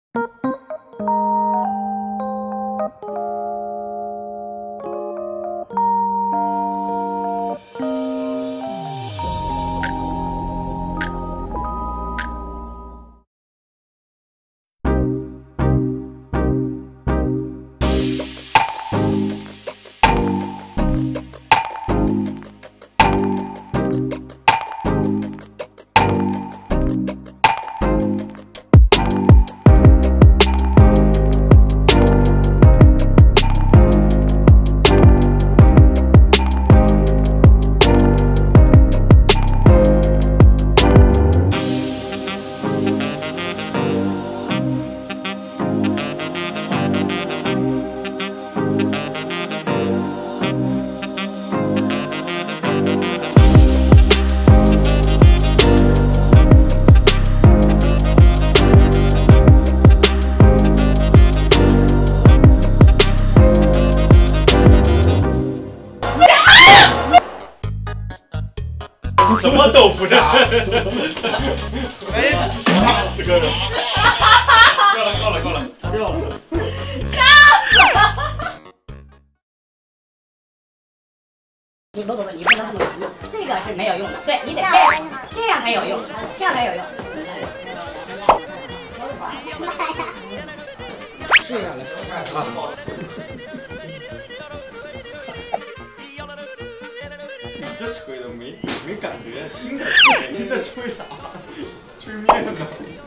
什么豆腐渣？哎，死哥哥！够了， 笑死了！你不，你不能这么急，这个是没有用的，对你得这样才有用，这样才有用。 这样的时候太好了。 你这吹的没感觉，听着吹，你这吹啥？吹面呢？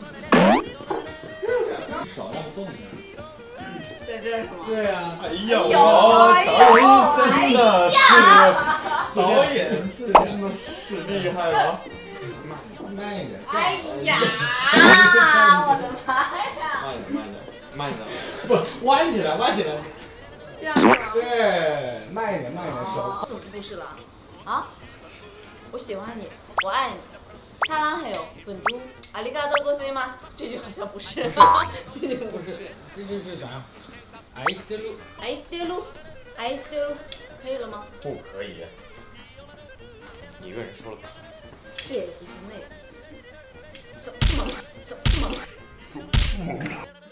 少让动一下。 在这是吗？ 对啊。 哎呀，我导演真的是厉害了。 慢一点。 哎呀！我的妈呀！ 慢一点， 不，弯起来。 这样吗？ 对，慢一点，手。 怎么不是了？啊？我喜欢你，我爱你。사랑해요，本猪，ありがとうございます。这句好像不是，这句不是。 这句是啥呀？愛してる。 爱してる，爱してる，可以了吗？ 不可以，你一个人说了不算。 这也不行，那也不行，怎么这么慢？